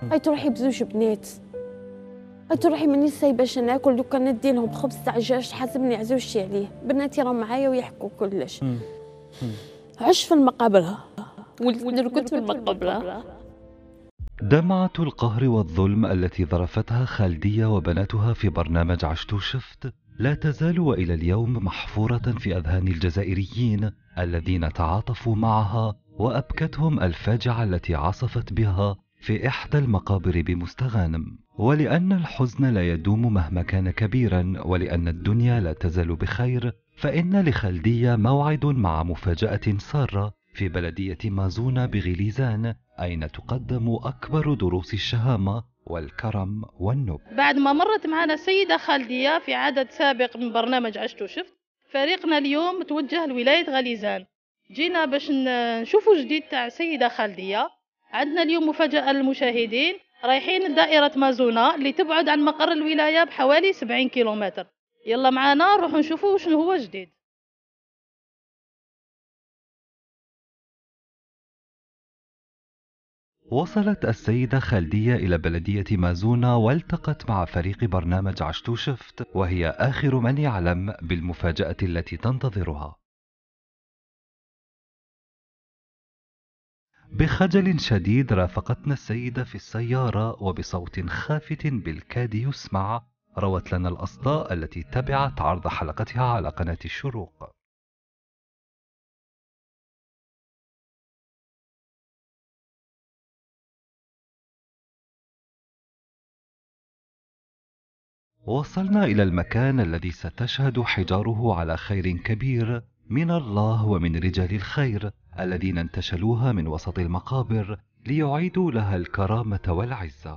هاي تروحي بزوج بنات، هاي تروحي ماني سايباش ناكل، دوكا ندي لهم خبز تاع دجاج حاسبني عزوجتي عليه، بناتي راهم معايا ويحكوا كلش. عش في المقابر ونرقد في المقابر. دمعة القهر والظلم التي ذرفتها خالدية وبناتها في برنامج عشت وشفت لا تزال وإلى اليوم محفورة في أذهان الجزائريين الذين تعاطفوا معها، وأبكتهم الفاجعة التي عصفت بها في إحدى المقابر بمستغانم. ولأن الحزن لا يدوم مهما كان كبيرا، ولأن الدنيا لا تزال بخير، فإن لخالدية موعد مع مفاجأة سارة في بلدية مازونة بغليزان، أين تقدم أكبر دروس الشهامة والكرم والنبل. بعد ما مرت معنا السيدة خالدية في عدد سابق من برنامج عشت وشفت، فريقنا اليوم توجه لولاية غليزان. جينا باش نشوفوا جديد تاع السيدة خالدية. عندنا اليوم مفاجأة للمشاهدين، رايحين لدائرة مازونة اللي تبعد عن مقر الولاية بحوالي 70 كيلومتر. يلا معنا نروحوا نشوفوا شنو هو جديد. وصلت السيدة خالدية إلى بلدية مازونة والتقت مع فريق برنامج عشت وشفت، وهي آخر من يعلم بالمفاجأة التي تنتظرها. بخجل شديد رافقتنا السيدة في السيارة، وبصوت خافت بالكاد يسمع روت لنا الأصداء التي تبعت عرض حلقتها على قناة الشروق. وصلنا إلى المكان الذي ستشهد حجاره على خير كبير من الله ومن رجال الخير الذين انتشلوها من وسط المقابر ليعيدوا لها الكرامة والعزة.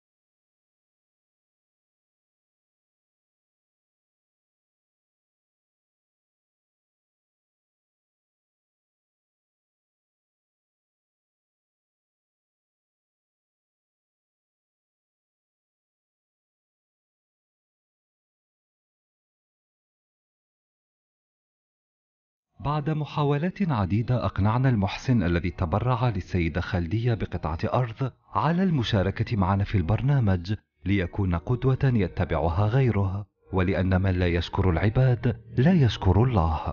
بعد محاولات عديدة أقنعنا المحسن الذي تبرع للسيدة خالدية بقطعة أرض على المشاركة معنا في البرنامج ليكون قدوة يتبعها غيره، ولأن من لا يشكر العباد لا يشكر الله.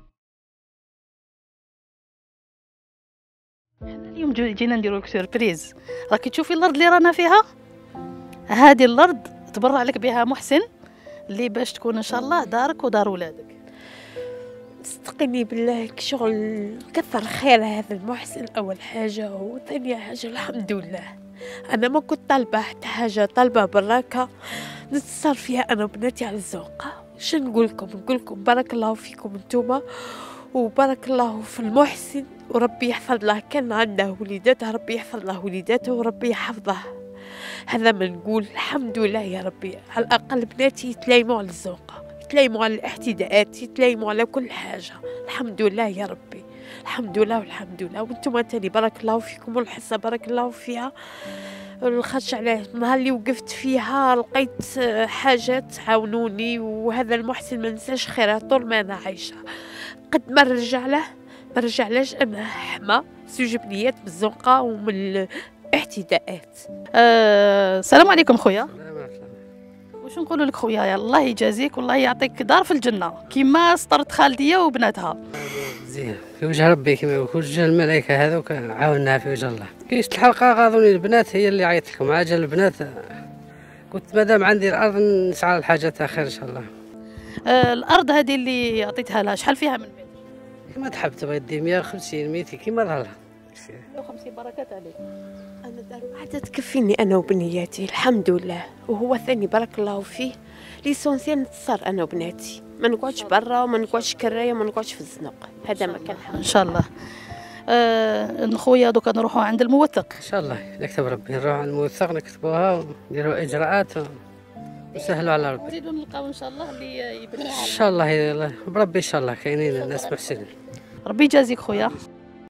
اليوم جينا نديرو لك سيربريز. راكي تشوفي الارض اللي رانا فيها، هذه الارض تبرع لك بها محسن اللي باش تكون ان شاء الله دارك ودار ولادك. صدقني بالله شغل كثر خير هذا المحسن أول حاجة، وثانية حاجة الحمد لله أنا ما كنت طالبة حتى حاجة، طالبة براكة نتصر فيها أنا وبناتي على الزوقة. شو نقول لكم بارك الله فيكم انتوما، وبارك الله في المحسن، وربي يحفظ له، كان عنده وليداته ربي يحفظ له وليداته وربي يحفظه. هذا ما نقول الحمد لله يا ربي، على الأقل بناتي يتلايموا على الزوقة، يتلايموا على الاحتداءات، يتلايموا على كل حاجة. الحمد لله يا ربي، الحمد لله والحمد لله. وانتم تاني بارك الله فيكم، والحصة بارك الله فيها. الخش عليه النهار اللي وقفت فيها لقيت حاجات عاونوني، وهذا المحسن ما ننساش خيره طول ما انا عايشة. قد ما نرجع له ما نرجعلاش، انا حما زوج بنيات بالزنقة ومن الاحتداءات. السلام عليكم خويا. واش نقولوا لك خويا، الله يجازيك والله يعطيك دار في الجنه كيما سطرت خالديه وبناتها. زين في وجه ربي كيما في وجه الملائكه هذوك عاوناها في وجه الله. كيش الحلقه غاضوني البنات هي اللي عيطت لكم، عاجل البنات قلت مادام عندي الارض نسعى لحاجات خير ان شاء الله. الارض هذه اللي عطيتها لها شحال فيها من متر؟ كيما تحب تبغي دي 150 200 كيما ظهر لها 150. بركات عليك. أنا دار واحدة تكفيني أنا وبنياتي الحمد لله، وهو ثاني بارك الله فيه ليسونسيال نتصر أنا وبناتي، ما نقعدش برا وما نقعدش كراية وما نقعدش في الزنق، هذا ما كان إن شاء الله. خويا دوكا نروحوا عند الموثق ان شاء الله، نكتب ربي نروح عند الموثق نكتبوها ونديروا اجراءات ونسهلوا على ربي. نزيدوا نلقاو ان شاء الله اللي يبني ان شاء الله بربي ان شاء الله كاينين الناس محسنين. ربي يجازيك خويا.